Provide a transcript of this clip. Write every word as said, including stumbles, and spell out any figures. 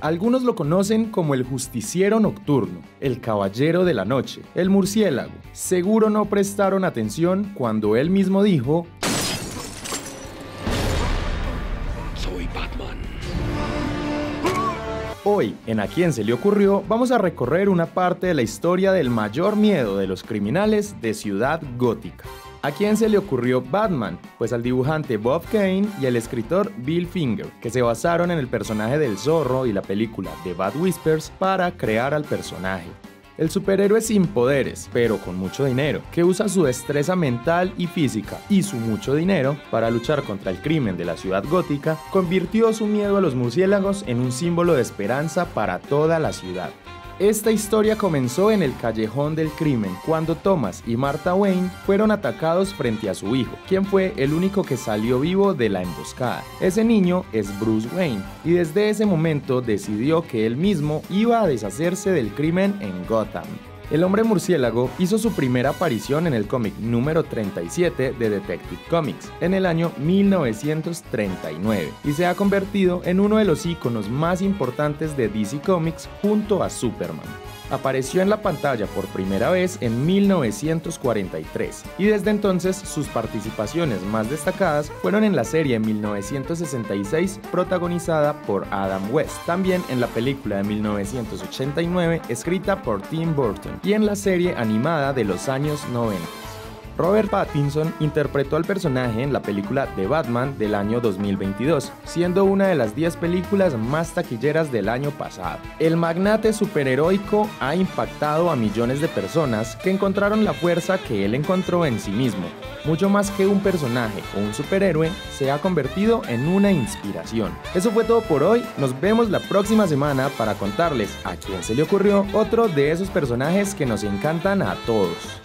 Algunos lo conocen como el justiciero nocturno, el caballero de la noche, el murciélago. Seguro no prestaron atención cuando él mismo dijo: Soy Batman. Hoy, en ¿A quién se le ocurrió?, vamos a recorrer una parte de la historia del mayor miedo de los criminales de Ciudad Gótica. ¿A quién se le ocurrió Batman? Pues al dibujante Bob Kane y al escritor Bill Finger, que se basaron en el personaje del Zorro y la película The Bat Whispers para crear al personaje. El superhéroe sin poderes, pero con mucho dinero, que usa su destreza mental y física y su mucho dinero para luchar contra el crimen de la ciudad gótica, convirtió su miedo a los murciélagos en un símbolo de esperanza para toda la ciudad. Esta historia comenzó en el callejón del crimen, cuando Thomas y Martha Wayne fueron atacados frente a su hijo, quien fue el único que salió vivo de la emboscada. Ese niño es Bruce Wayne, y desde ese momento decidió que él mismo iba a deshacerse del crimen en Gotham. El hombre murciélago hizo su primera aparición en el cómic número treinta y siete de Detective Comics en el año mil novecientos treinta y nueve y se ha convertido en uno de los íconos más importantes de D C Comics junto a Superman. Apareció en la pantalla por primera vez en mil novecientos cuarenta y tres y desde entonces sus participaciones más destacadas fueron en la serie mil novecientos sesenta y seis protagonizada por Adam West, también en la película de mil novecientos ochenta y nueve escrita por Tim Burton y en la serie animada de los años noventa. Robert Pattinson interpretó al personaje en la película The Batman del año dos mil veintidós, siendo una de las diez películas más taquilleras del año pasado. El magnate superheroico ha impactado a millones de personas que encontraron la fuerza que él encontró en sí mismo. Mucho más que un personaje o un superhéroe, se ha convertido en una inspiración. Eso fue todo por hoy, nos vemos la próxima semana para contarles a quién se le ocurrió otro de esos personajes que nos encantan a todos.